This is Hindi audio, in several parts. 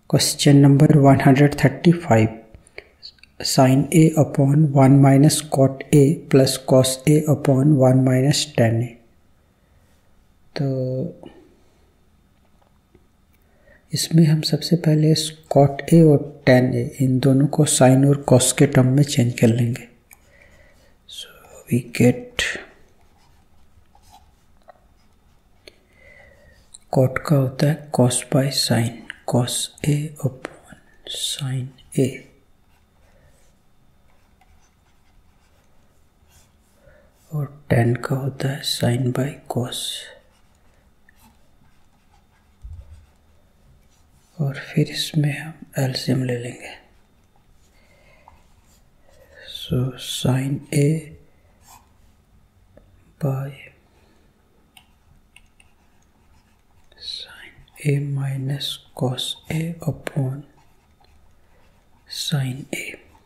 Question number 135 sin a upon 1 minus cot a plus cos a upon 1 minus tan a। तो इसमें हम सबसे पहले cot a और tan a इन दोनों को sin और cos के टर्म में चेंज कर लेंगे। सो वी गेट cot का होता है cos by sin, cos a upon sin a, और tan का होता है sin बाई cos, और फिर इसमें हम एलसीएम ले लेंगे। So sin a by sin a minus cos a upon sin a।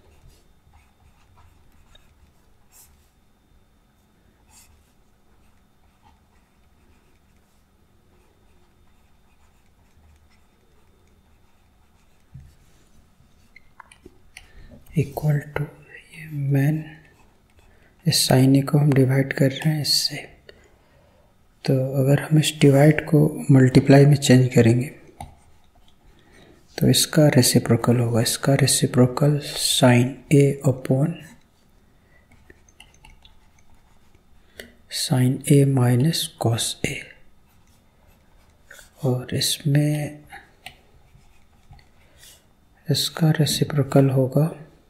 Equal to ये मेन इस साइन ए को हम डिवाइड कर रहे हैं इससे, तो अगर हम इस डिवाइड को मल्टीप्लाई में चेंज करेंगे तो इसका रेसिप्रोकल होगा। इसका reciprocal sine A upon sine A minus cos A, और इसमें इसका रेसिप्रोकल होगा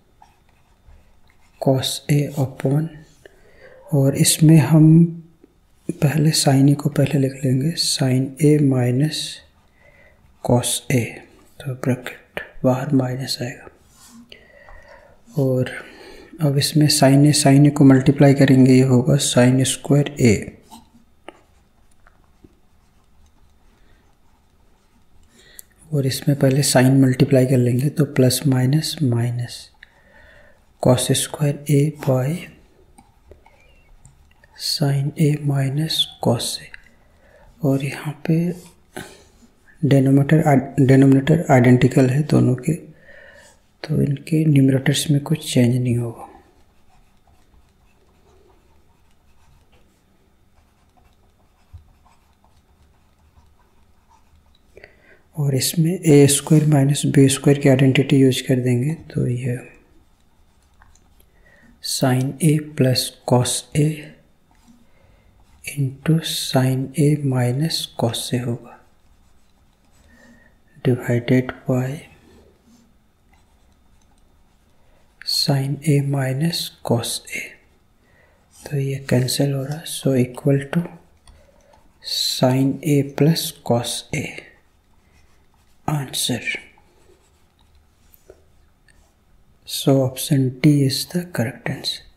कॉस ए अपॉन, और इसमें हम पहले साइन ए को पहले लिख लेंगे sine A minus cos A, तो ब्रैकेट बाहर माइनस आएगा, और अब इसमें साइन ए को मल्टीप्लाई करेंगे, ये होगा साइन स्क्वायर ए, और इसमें पहले साइन मल्टीप्लाई कर लेंगे तो plus minus minus cos square A by sine A minus cos A, और यहाँ पे डेनोमिनेटर आइडेंटिकल है दोनों के, तो इनके न्यूमरेटर्स में कुछ चेंज नहीं होगा। और इसमें A square minus B square की आइडेंटिटी यूज कर देंगे, तो ये sine A plus cos A into sine A minus cos A होगा, divided by sine A minus cos A, तो ये कैंसिल हो रहा है। So equal to sine A plus cos A answer. So option D is the correct answer.